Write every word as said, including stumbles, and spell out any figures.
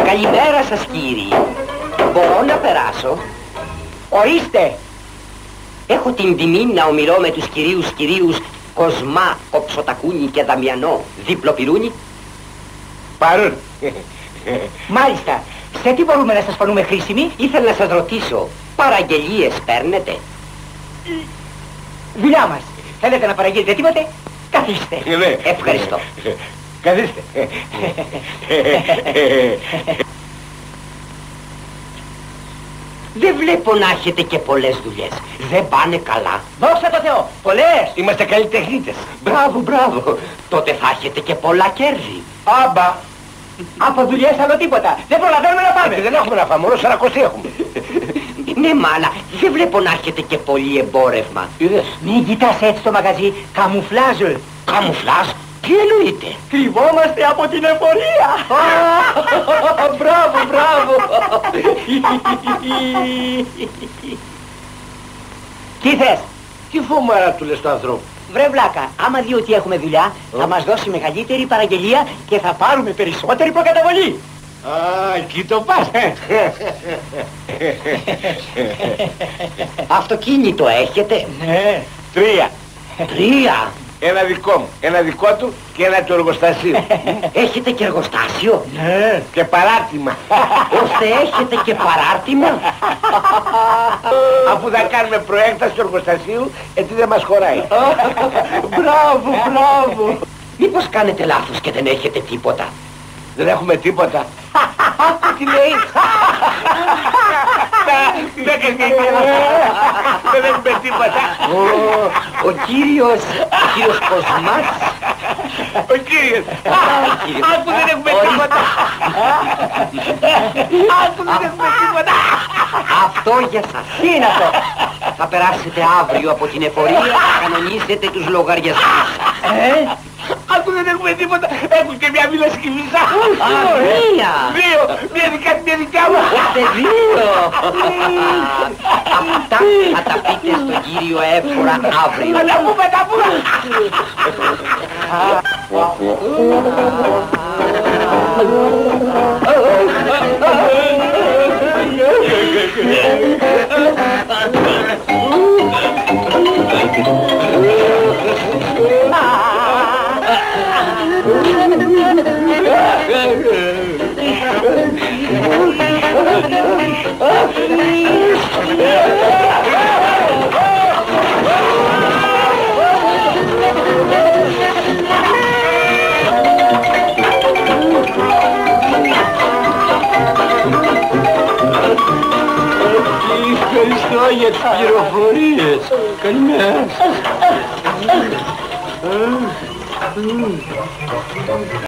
Καλημέρα σας κύριοι. Μπορώ να περάσω? Ορίστε. Έχω την τιμή να ομιλώ με τους κυρίους κυρίους Κοσμά, Κοψοτακούνι και Δαμιανό, δίπλο πυρούνι. Παρούν. Μάλιστα. Σε τι μπορούμε να σας φανούμε χρήσιμοι? Ήθελα να σας ρωτήσω, παραγγελίες παίρνετε? Δουλειά μας. Θέλετε να παραγγείλετε τίποτε? Καθίστε. Ναι. Ευχαριστώ. Καθίστε. Δεν βλέπω να έχετε και πολλές δουλειές. Δεν πάνε καλά. Δόξα τω Θεώ. Πολλές. Είμαστε καλλιτεχνίτες. Μπράβο, μπράβο. Τότε θα έχετε και πολλά κέρδη. Άμπα. Από δουλειές άλλο τίποτα. Δεν προλαβαίνουμε να πάμε. Δεν έχουμε να φάμε, μόνο σαρακοστή έχουμε. Ναι, μάνα, δεν βλέπω να έχετε και πολύ εμπόρευμα. Είδες. Μην κοιτάς έτσι το μαγαζί. Καμουφλάζ. Καμουφλάζ, τι εννοείτε? Κρυβόμαστε από την εφορία. Μπράβο, μπράβο. Τι θες? Τι φωμάρα του λες του ανθρώπου? Βρε βλάκα, άμα δει ότι έχουμε δουλειά, θα μας δώσει μεγαλύτερη παραγγελία και θα πάρουμε περισσότερη προκαταβολή. Α, εκεί το πας. Αυτοκίνητο έχετε? Ναι. Τρία. Τρία. Ένα δικό μου, ένα δικό του και ένα του εργοστασίου. Έχετε και εργοστάσιο? Ναι. Και παράρτημα. Ώστε έχετε και παράρτημα? Αφού θα κάνουμε προέκταση του εργοστασίου, έτσι δεν μας χωράει. Μπράβο, μπράβο. Μήπως κάνετε λάθος και δεν έχετε τίποτα? Δεν έχουμε τίποτα. Τι λέει? Δεν έχουμε τίποτα. Ο κύριος, ο κύριος Κοσμάς. Ο κύριος. Άκου δεν έχουμε τίποτα. Άκου δεν έχουμε τίποτα. Αυτό για σας. Τι είναι αυτό? Θα περάσετε αύριο από την εφορία να κανονίσετε τους λογαριασμούς σας. Ε? Άκου δεν έχουμε τίποτα. Έχουν και μια βίλα σκυβισά. Α, μία. Δύο. Μια δικά του, μια δικιά μου. Είστε δύο. Αυτά θα τα πείτε στον κύριο Έφορα αύριο. Θα τα πούμε, τα πούμε. Ευχαριστώ για τις πληροφορίες. Καλημέρα.